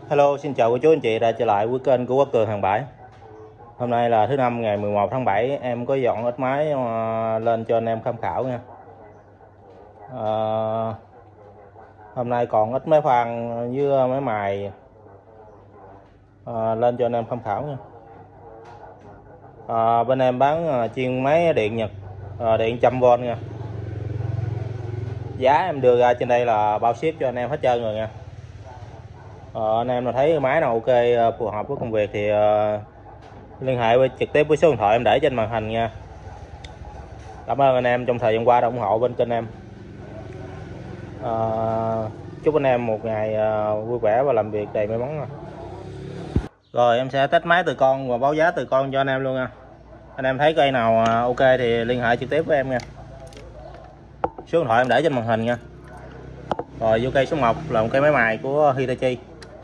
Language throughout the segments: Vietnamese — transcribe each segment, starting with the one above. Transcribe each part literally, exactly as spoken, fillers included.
Hello, xin chào cô chú anh chị đã trở lại với kênh của Quốc Cường Hàng Bãi. Hôm nay là thứ năm ngày mười một tháng bảy, em có dọn ít máy lên cho anh em tham khảo nha. À, hôm nay còn ít máy khoan với máy mài à, lên cho anh em tham khảo nha. À, bên em bán chuyên máy điện Nhật, à, điện một trăm vôn nha. Giá em đưa ra trên đây là bao ship cho anh em hết trơn rồi nha. À, anh em nào thấy máy nào ok phù hợp với công việc thì uh, liên hệ với trực tiếp với số điện thoại em để trên màn hình nha. Cảm ơn anh em trong thời gian qua đã ủng hộ bên kênh em. À, chúc anh em một ngày vui vẻ và làm việc đầy may mắn. Rồi em sẽ test máy từ con và báo giá từ con cho anh em luôn nha. Anh em thấy cây nào ok thì liên hệ trực tiếp với em nha. Số điện thoại em để trên màn hình nha. Rồi vô cây số một là một cây máy mài của Hitachi.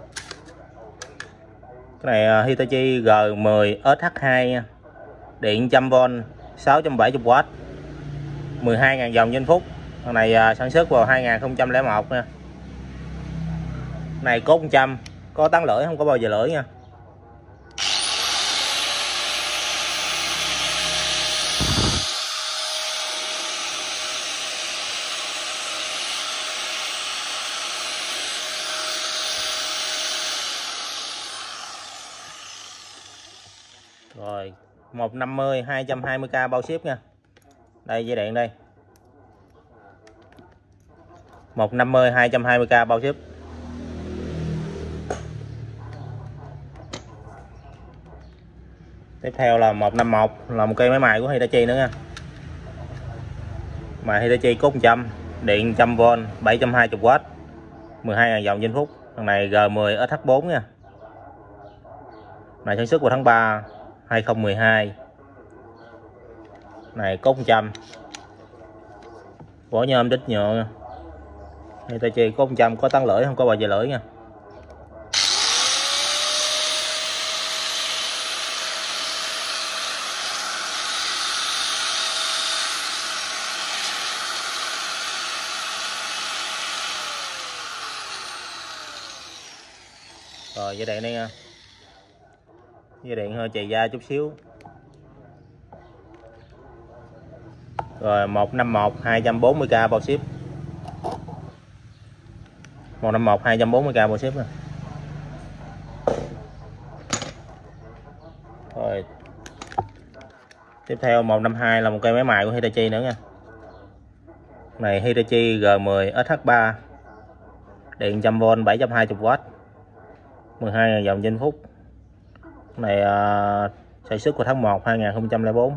Cái này Hitachi G mười S H hai nha. Điện một trăm vôn, sáu trăm bảy mươi oát, mười hai nghìn vòng trên phút. Con này sản xuất vào hai nghìn không trăm lẻ một nha. Này cốt một trăm, có tán lưỡi không có bao giờ lưỡi nha. Rồi một năm mươi hai trăm hai mươi k bao ship nha. Đây dây điện đây. một năm mươi hai trăm hai mươi k bao ship. Tiếp theo là một năm mốt là một cây máy mài của Hitachi nữa nha. Mài Hitachi cốt một trăm, điện một trăm vôn, bảy trăm hai mươi oát, mười hai nghìn vòng trên phút. Thằng này G mười S H bốn nha. Này sản xuất vào tháng ba hai không một hai. Này cốt một trăm. Vỏ nhôm đít nhựa nha. Hitachi cốt một trăm, có tán lưỡi không có bao giờ lưỡi nha. Rồi dây điện đây nha. Dây điện hơi chày da chút xíu. Rồi một năm một hai trăm bốn mươi k bao ship. một năm một hai trăm bốn mươi k bao ship nè. Rồi tiếp theo một năm hai là một cây máy mài của Hitachi nữa nha. Này Hitachi G mười S H ba, điện một trăm vôn, bảy trăm hai mươi oát, mười hai nghìn vòng trên phút. Này uh, sản xuất vào tháng một hai nghìn không trăm lẻ bốn.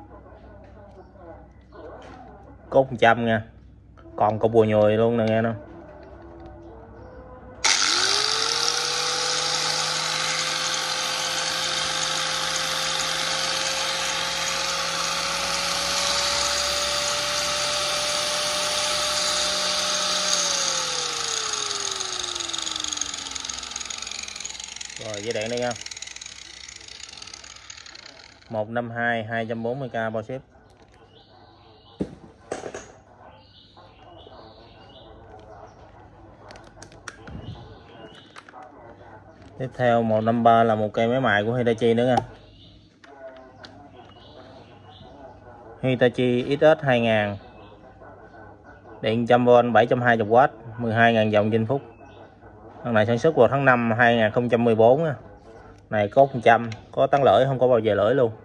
Cốt một trăm nha. Còn cục bùa nhùi luôn nè nghe nó. Rồi dây điện đây nha. một năm hai hai trăm bốn mươi k bao ship. Tiếp theo một năm ba là một cây máy mài của Hitachi nữa nha. Hitachi X S hai nghìn, điện một trăm vôn, bảy trăm hai mươi oát, mười hai nghìn vòng trên phút. Con này sản xuất vào tháng năm hai nghìn không trăm mười bốn nha. Này cốt một trăm, có tán lưỡi không có bao giờ lưỡi luôn.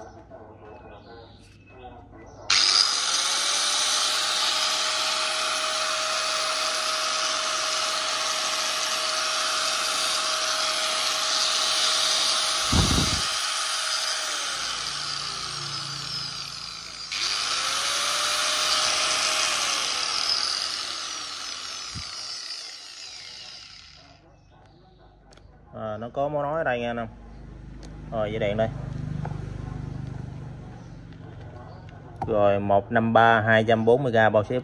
À, nó có món nói ở đây nha nè. Rồi dây điện đây. Rồi một năm ba hai trăm bốn mươi k bao ship.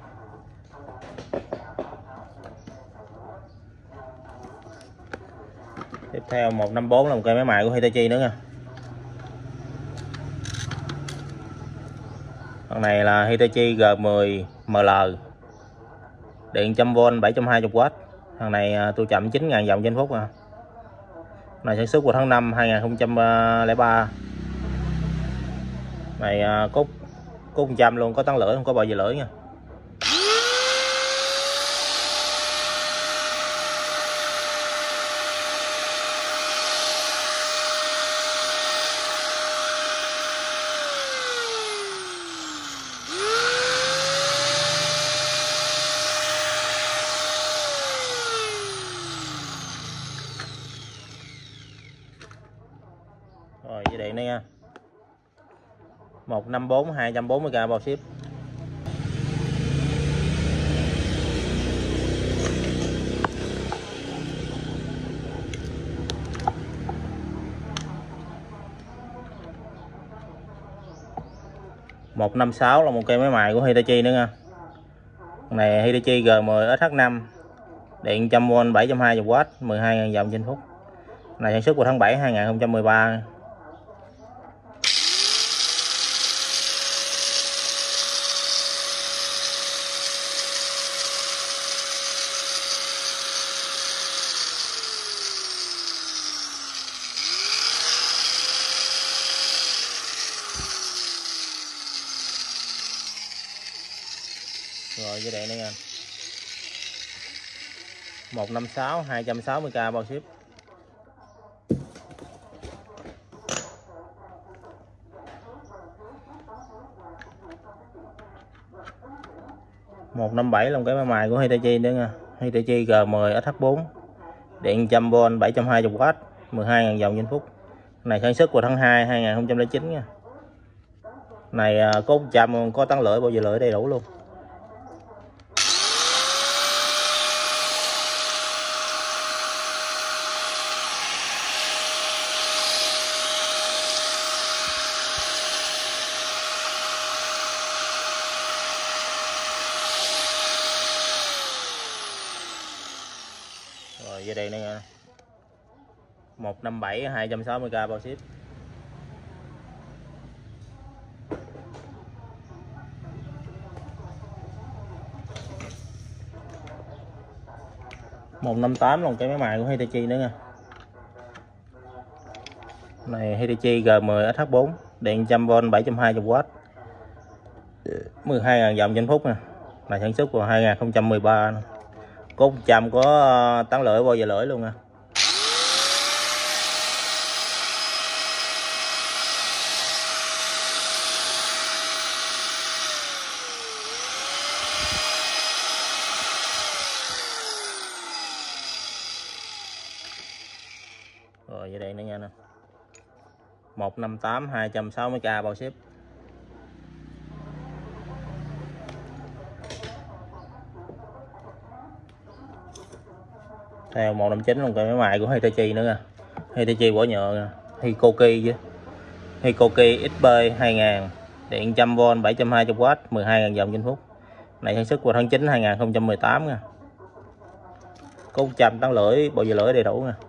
Tiếp theo một năm bốn là một cây máy mài của Hitachi nữa nha. Con này là Hitachi G mười M L, điện một trăm vôn, bảy trăm hai mươi oát, Thằng này tôi chậm chín ngàn vòng trên phút à. Này sản xuất của tháng năm hai nghìn không trăm lẻ ba. Này cốt cốt một trăm luôn, có tán lưỡi không có bao giờ lưỡi nha. Rồi dây điện đây nha. một năm bốn hai trăm bốn mươi k bao ship. một năm sáu là một cây máy mài của Hitachi nữa nha. Này Hitachi G mười S H năm, điện một trăm vôn bảy trăm hai mươi W, mười hai nghìn vòng trên phút. Này sản xuất của tháng bảy hai nghìn không trăm mười ba. Rồi dây điện đây nha. một năm sáu hai trăm sáu mươi k bao ship. một năm bảy là một cái máy mài của Hitachi nữa nha. Hitachi G mười S H bốn, điện một trăm vôn bảy trăm hai mươi W, mười hai nghìn vòng trên phút. Này sản xuất của tháng hai hai nghìn không trăm lẻ chín nha. Này cốt một trăm, có tán lưỡi bao giờ lưỡi đầy đủ luôn. Rồi dây điện này nha. một năm bảy hai trăm sáu mươi k bao ship. một năm tám là một cái máy mài của Hitachi nữa nha. Này Hitachi G mười S H bốn, điện một trăm vôn bảy trăm hai mươi W, mười hai nghìn vòng trên phút nè. Này sản xuất của hai nghìn không trăm mười ba. Cốt một trăm có tán lưỡi bao giờ lưỡi luôn nha. Rồi dây điện nữa nha nè. một năm tám hai trăm sáu mươi k bao ship. Theo một năm chín luôn cây máy mài của Hitachi nữa nha. Hitachi vỏ nhựa nha. Hikoki chứ. Hikoki X B hai nghìn, điện một trăm vôn bảy trăm hai mươi W, mười hai nghìn vòng trên phút. Này sản xuất của tháng chín hai nghìn không trăm mười tám nha. Có một trăm tán lưỡi bao giờ lưỡi đầy đủ nha.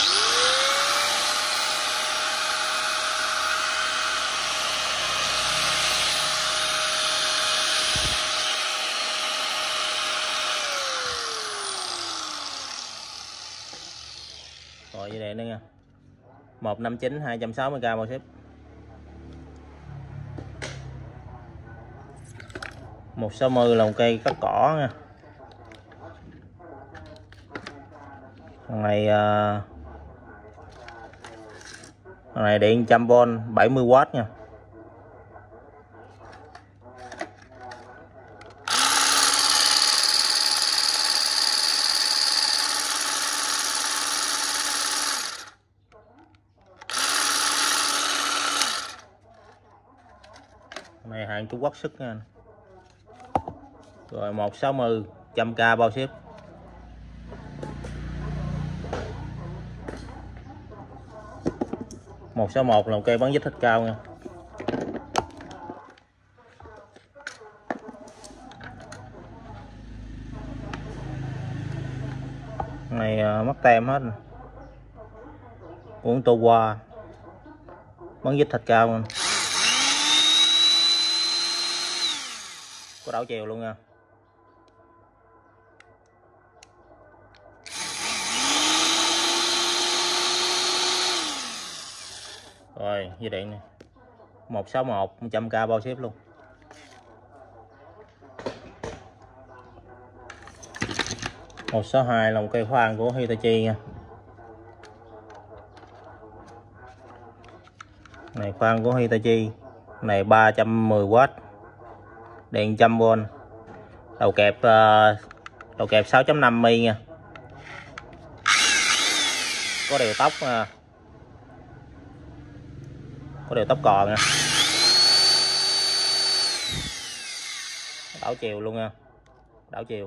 Rồi dây điện nữa nha. một năm chín hai trăm sáu mươi k bao ship. một sáu mươi là một cây cắt cỏ nha. Thằng này uh, thằng này điện một trăm vôn bảy mươi W nha. Này hàng Trung Quốc sức nha. Rồi một sáu mươi một trăm k bao ship. một sáu một là một cây bán dít thích cao nha. Này uh, mắc tem hết. Uống tô qua bán dít thịt cao nha. Có đảo chiều luôn nha. Đây dây điện này một sáu một một trăm k bao ship luôn. một sáu hai là một cây khoan của Hitachi nha. Này khoan của Hitachi. Này ba trăm mười oát. Điện một trăm vôn. Đầu kẹp đầu kẹp sáu chấm năm mi nha. Có đều tóc nha. Có đều tóc cò nha. Đảo chiều luôn nha. Đảo chiều.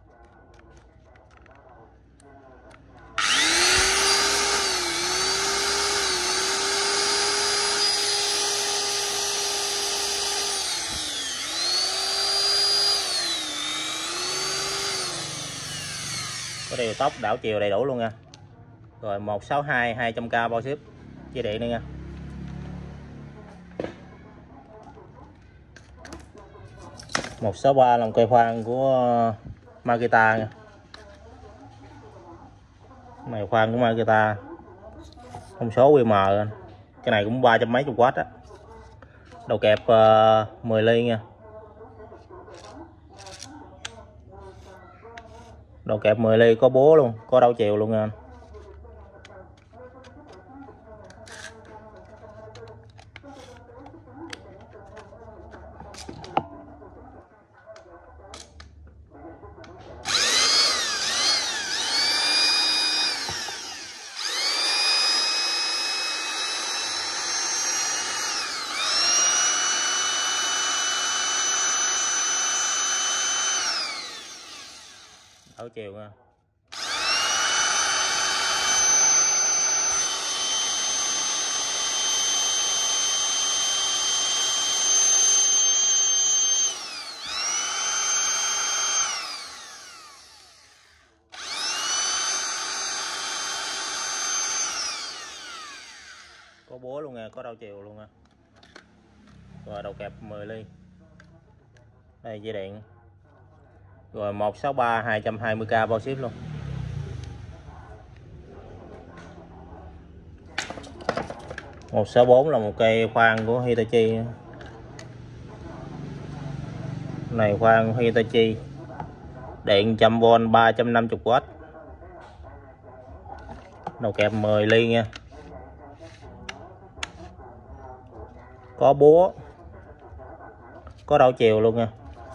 Có đều tóc đảo chiều đầy đủ luôn nha. Rồi một sáu hai hai trăm k bao ship dây điện đây nha. một sáu ba là một cây khoan của Makita nha. Này khoan của Makita. Thông số quy em. Cái này cũng ba trăm mấy chục W á. Đầu kẹp uh, mười ly nha. Đầu kẹp mười ly có búa luôn, có đảo chiều luôn nha. Đảo chiều nha. Có búa luôn nha, có đảo chiều luôn nha. Rồi đầu kẹp mười ly. Đây dây điện. Rồi một sáu ba hai trăm hai mươi k bao ship luôn. một sáu bốn là một cây khoan của Hitachi. Này khoan Hitachi. Điện một trăm vôn ba trăm năm mươi W. Đầu kẹp mười ly nha. Có búa. Có đảo chiều luôn nha.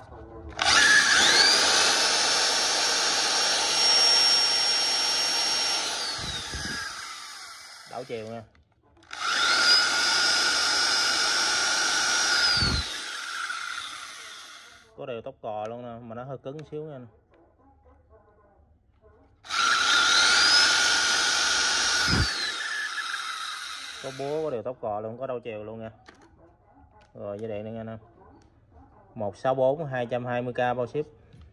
Đảo chiều nha. Có đều tóc cò luôn nè, mà nó hơi cứng xíu nha. Có búa, có đều tóc cò luôn, có đảo chiều luôn nha. Rồi dây điện này nha. một sáu bốn hai trăm hai mươi k bao ship.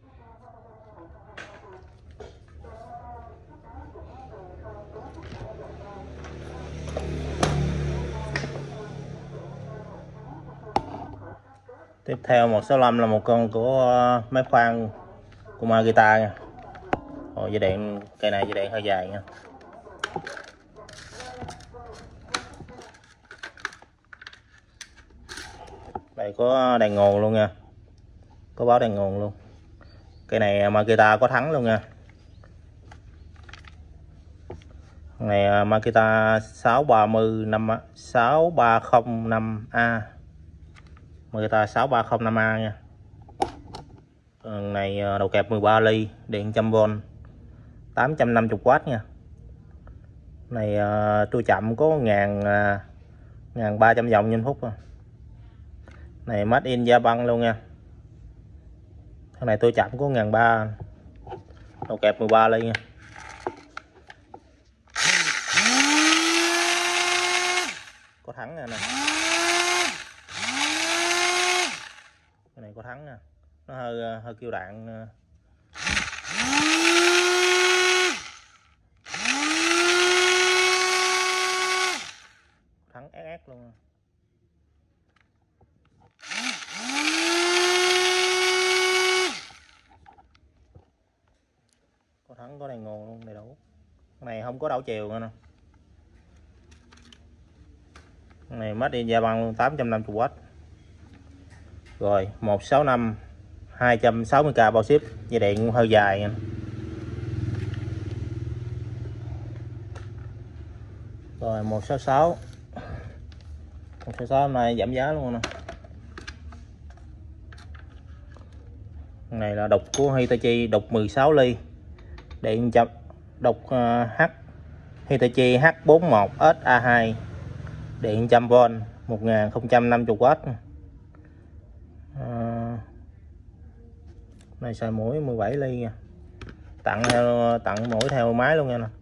Tiếp theo một sáu lăm là một con của máy khoan của Makita nha. Rồi dây điện cây này dây điện hơi dài nha. Đây có đèn nguồn luôn nha. Có báo đèn nguồn luôn. Cây này Makita có thắng luôn nha. Này Makita sáu ba năm sáu ba không năm A. Makita sáu ba không năm A nha. Này đầu kẹp mười ba ly, điện một trăm vôn, tám trăm năm mươi W nha. Này tua chậm có một ba trăm vòng trên phút. Này made in Japan luôn nha. Cái này tua chậm có một ba trăm. Đầu kẹp mười ba ly nha. Có thắng nè. Cái này có thắng nè. Nó hơi hơi kêu đạn. Thắng ép ép luôn. Có thắng, có đèn nguồn luôn, đầy đủ. Cái này không có đảo chiều nữa nè. Này made in Japan tám trăm năm mươi oát. Rồi một sáu năm hai trăm sáu mươi k bao ship, dây điện cũng hơi dài nha. Rồi một sáu sáu một sáu sáu hôm nay giảm giá luôn nè. Này là đục của Hitachi, đục mười sáu ly, điện chập đục uh, H Hitachi H bốn một S A hai, điện một trăm vôn, một nghìn không trăm năm mươi oát. À, này xài mũi mười bảy ly nha. Tặng theo tặng mũi theo máy luôn nha nè.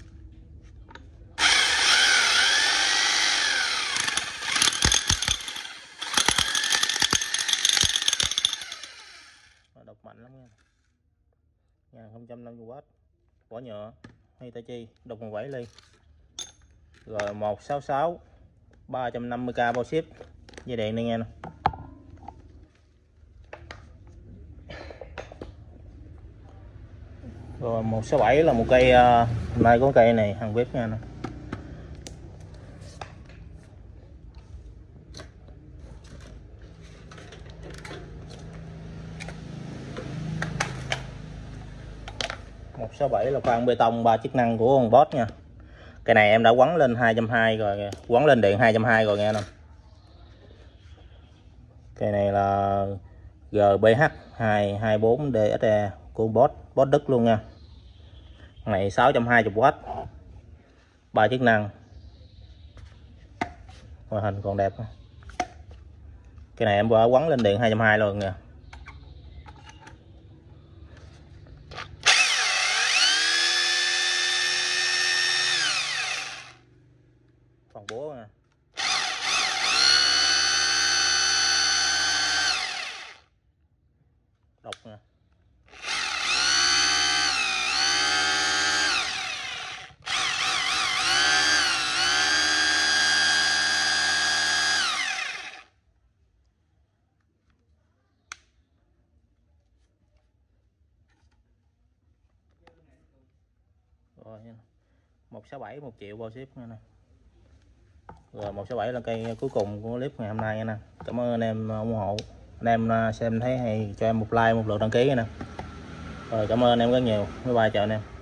Đục mạnh lắm nha. một nghìn không trăm năm mươi oát, vỏ nhựa Hitachi, đục mười bảy ly. Rồi một sáu sáu ba trăm năm mươi k bao ship, dây điện này nghe nè. Rồi một sáu bảy là một cây, uh, hôm nay có cây này hàng bếp nha nè. một sáu bảy là khoan bê tông ba chức năng của con Boss nha. Cái này em đã quấn lên hai trăm hai mươi rồi, quấn lên điện hai trăm hai mươi rồi nghe nè. Cái này là G B H hai hai bốn D S E của Boss, Boss Đức luôn nha. Cái này sáu trăm hai mươi oát, ba chức năng, ngoại hình còn đẹp. Cái này em đã quấn lên điện hai trăm hai mươi luôn nha. Còn búa nha. Độc nha. Rồi một sáu bảy một triệu bao ship nha nè. Rồi một sáu bảy là cây cuối cùng của clip ngày hôm nay nha nè. Cảm ơn anh em ủng hộ. Anh em xem thấy hay cho em một like, một lượt đăng ký nha nè. Rồi cảm ơn anh em rất nhiều. Bye bye, chào anh em.